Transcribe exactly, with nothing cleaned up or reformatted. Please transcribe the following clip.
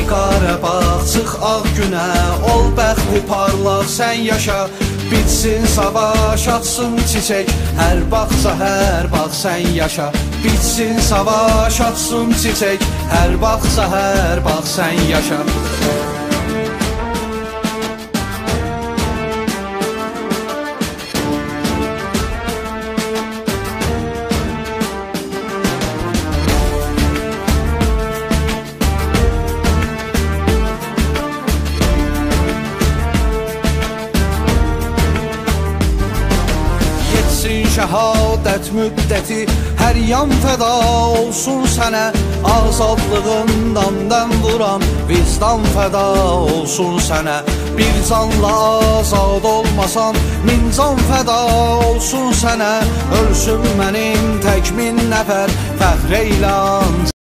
Qarabağ, çıx ağ günə, ol bəxtli parlaq sən yaşa. Bitsin savaş, açsın çiçək, hər bağça, hər bağ sən yaşa. Bitsin savaş, açsın çiçək, hər bağça, hər bağ sən yaşa. Şəhadət müddəti, hər yan fəda olsun sənə. Azadlığından dəm vuran vicdan fəda olsun sənə. Bir canla azad olmasan, min can fəda olsun sənə. Ölsün mənim tək min nəfər, fəxr eylə